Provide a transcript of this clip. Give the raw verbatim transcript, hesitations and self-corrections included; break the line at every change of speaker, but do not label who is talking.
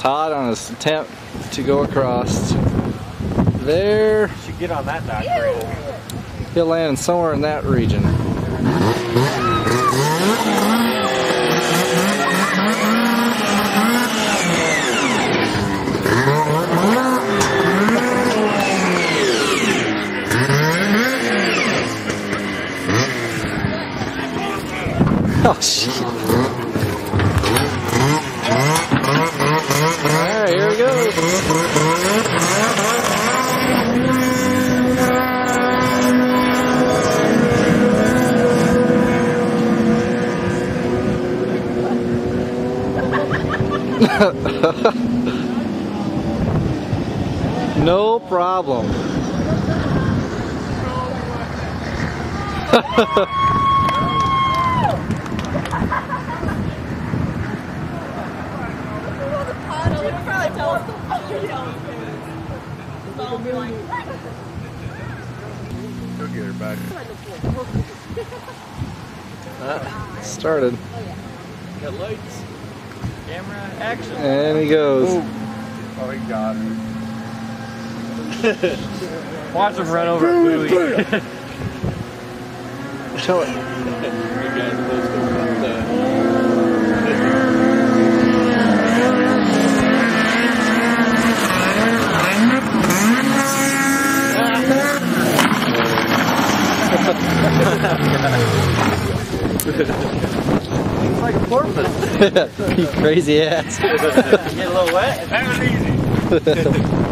Todd on his attempt to go across there.
You should get on that dock rail.
He'll land somewhere in that region. Oh shit. Alright, here we go. No problem.
Go get her back.
Uh, started.
Got lights. Camera action.
And he goes.
Ooh. Oh, he got her. Watch him run over a buoy.
Show it.
It's like a porpoise.
You crazy ass.
Get a little wet? That was easy.